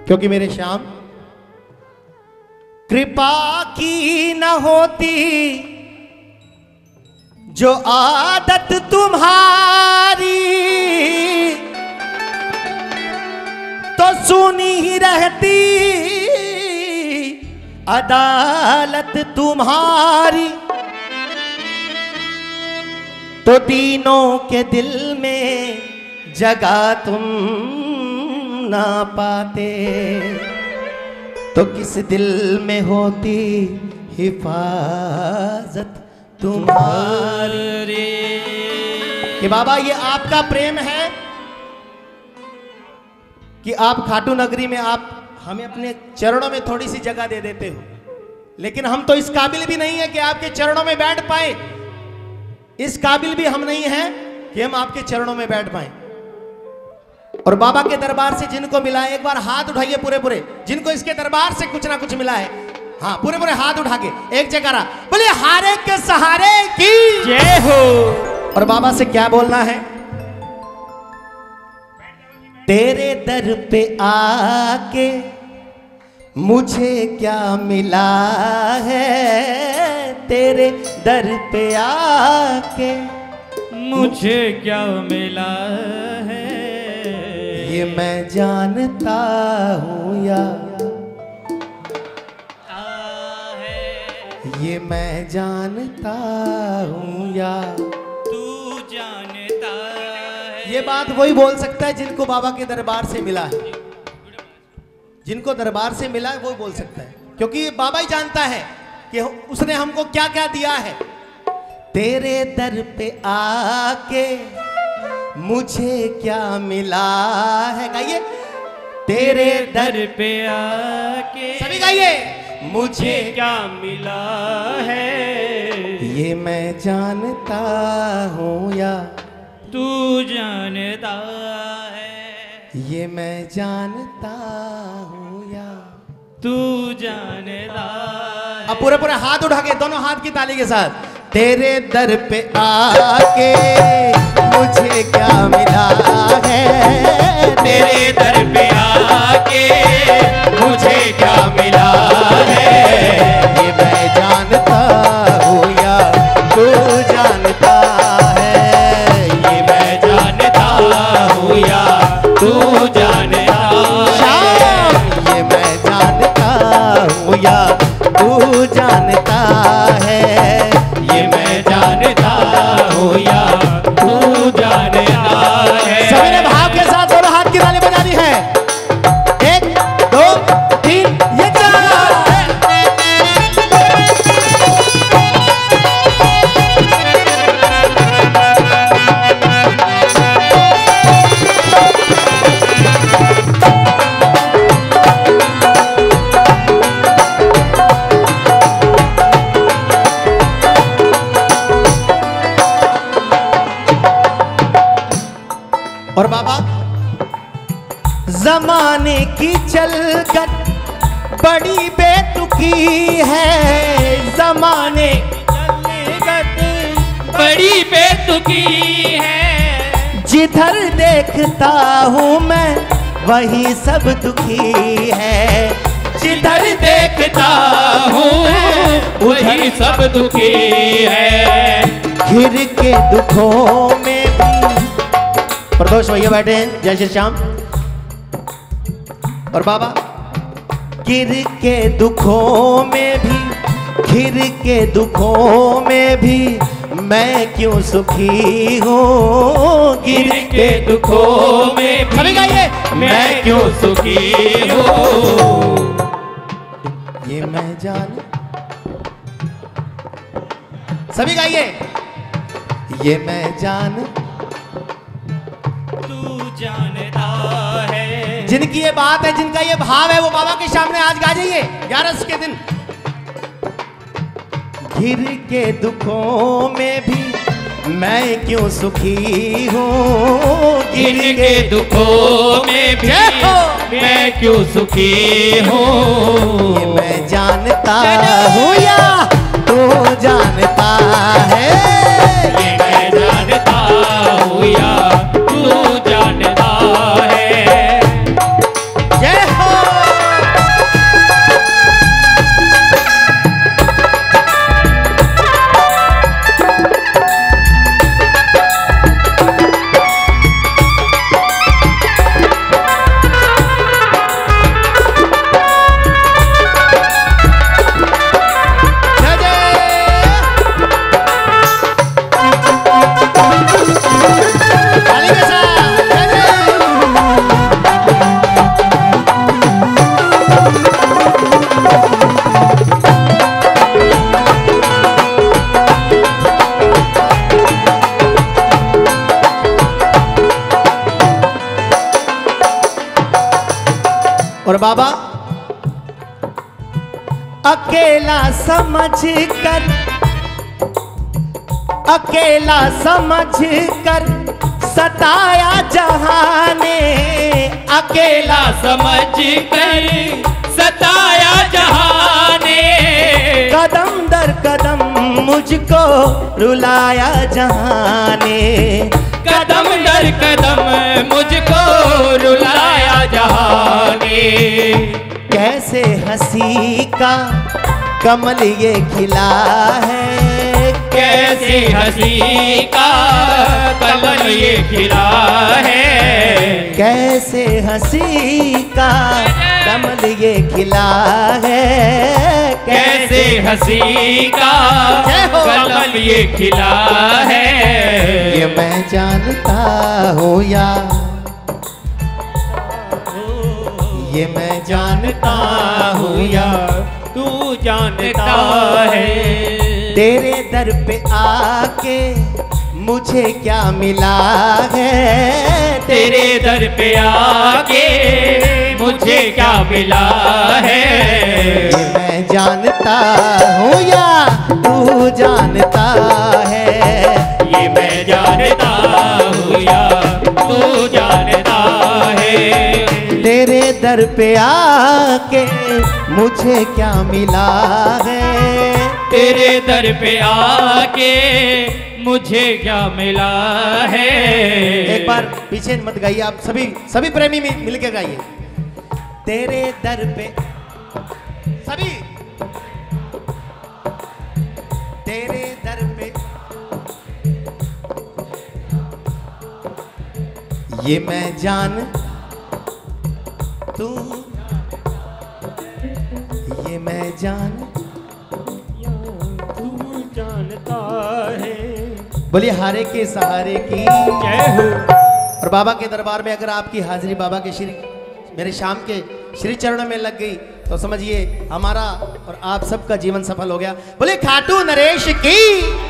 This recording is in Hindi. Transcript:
क्योंकि मेरे श्याम कृपा की न होती जो आदत तुम्हारी तो सुनी ही रहती अदालत तुम्हारी। तो तीनों के दिल में जगह तुम ना पाते तो किस दिल में होती हिफाजत तुम्हारी। कि बाबा ये आपका प्रेम है कि आप खाटू नगरी में आप हमें अपने चरणों में थोड़ी सी जगह दे देते हो, लेकिन हम तो इस काबिल भी नहीं है कि आपके चरणों में बैठ पाए। इस काबिल भी हम नहीं हैं कि हम आपके चरणों में बैठ पाए। और बाबा के दरबार से जिनको मिला है एक बार हाथ उठाइए पूरे पूरे, जिनको इसके दरबार से कुछ ना कुछ मिला है। हाँ पूरे पूरे हाथ उठा के एक जगह बोले हारे के सहारे की जय हो। और बाबा से क्या बोलना है? तेरे दर पे आके मुझे क्या मिला है, तेरे दर पे आके मुझे क्या मिला है, ये मैं जानता हूँ या ये मैं जानता हूँ या तू जानता है। ये बात वही बोल सकता है जिनको बाबा के दरबार से मिला है, जिनको दरबार से मिला है वो बोल सकता है, क्योंकि बाबा ही जानता है कि उसने हमको क्या क्या दिया है। तेरे दर पे आके मुझे क्या मिला है, गाइए। तेरे दर पे आके सभी गाइए। मुझे क्या मिला है, ये मैं जानता हूँ या तू जानता है, ये मैं जानता हूँ या तू जानता है। अब पूरे पूरे हाथ उठा के दोनों हाथ की ताली के साथ। तेरे दर पे आके मुझे क्या मिला है, तेरे दर पे आके मुझे क्या मिला है, ये मैं जानता हूँ या तू जानता है, ये मैं जानता हूँ या तू जानता है, ये मैं जानता हूँ या तू जानता है, ये मैं जानता हूँ या तू जानता है। सभी ने भाव के साथ दोनों हाथ की ताली बजानी है। 1 2 3 ये चला। और बाबा जमाने की चलगत बड़ी बेतुकी है, जमाने चलगत बड़ी बेतुकी है, जिधर देखता हूँ मैं वही सब दुखी है, जिधर देखता हूँ वही सब दुखी है। घिर के दुखों में भी प्रदोष भैया बैठे हैं, जय श्री श्याम। और बाबा गिर के दुखों में भी, घिर के दुखों में भी मैं क्यों सुखी हूँ, गिर के दुखों में भी मैं क्यों सुखी हूँ, ये मैं जान। सभी गाइए। ये मैं जान। तू जानता है। जिनकी ये बात है, जिनका ये भाव है, वो बाबा के सामने आज गा जाइए 11 के दिन। घिर के दुखों में भी मैं क्यों सुखी हूँ, गिर के दुखों में भी मैं क्यों सुखी हूँ, ये मैं जानता हूँ या तू जानता है, ये मैं जानता हूँ या तू जानता है। जय हो। और बाबा अकेला समझ कर सताया जहां ने, अकेला समझ कर सताया जहां ने, कदम दर कदम मुझको रुलाया जहां ने, कदम दर कदम मुझको रुलाया जहां ने। कैसे हंसी का कमल ये खिला है, कैसे हंसी का कमल ये खिला है, कैसे हंसी का कमल ये खिला है, कैसे हंसी का कमल ये खिला है। ये मैं जानता हूँ या ये मैं जानता हूँ या तू जानता है, तेरे दर पे आके मुझे क्या मिला है, तेरे दर पे आके मुझे क्या मिला है। ये मैं जानता हूँ या तू जानता है, ये मैं जानता हूँ या तू जानता है, तेरे दर पे आके मुझे क्या मिला है, तेरे दर पे आके मुझे क्या मिला है। एक बार पीछे मत गाइए, आप सभी प्रेमी मिलके गाइए। तेरे दर पे सभी, तेरे दर पे ये मैं जान तू, ये मैं जान तू जानता है। बोलिए हारे के सहारे की जय हो। और बाबा के दरबार में अगर आपकी हाजिरी बाबा के श्री मेरे शाम के श्री चरणों में लग गई तो समझिए हमारा और आप सबका जीवन सफल हो गया। बोले खाटू नरेश की।